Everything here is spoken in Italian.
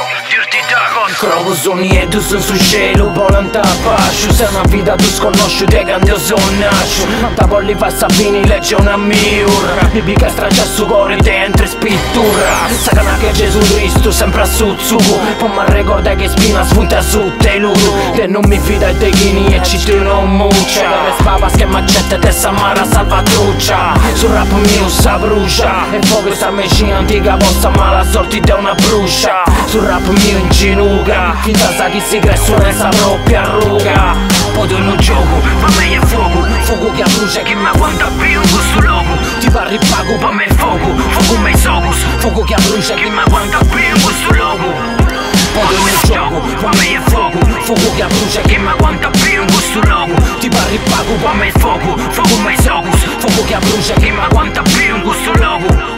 dirti da Crovo sogni e tu sono sul cielo, volanta a pascio. Se una vita tu sconosciuti e che io sono nascio. Da polli fa Sabini legge una miura. Mi pica straccia su cuore dentro spittura. Sacana che Gesù Cristo sempre a suzzuco. Poi mi ricorda che spina sfunta su te loro. Te non mi fida dei chini e ci tiro muccia. Per spava che m'accetta te samara salvatruccia. Sul rap mio sa brucia. E fuoco sta mecina antica possa mala sorti da una brucia. Sul rap mio in ginuga. Finta sa chi si cresce sa propria ruga. Poi non gioco, ma me è fuoco. Fuoco che brucia che mi aguanta più in questo loco. Ti fa ripago pa' me fuoco. Fuoco me socus. Fuoco che brucia che mi aguanta più in questo loco. Poi non gioco, ma me è fuoco. Fuoco che brucia che mi aguanta più in questo loco. Ti fa ripago pa' me fuoco. Fuoco me socus. Fuoco che brucia che mi aguanta più in questo loco.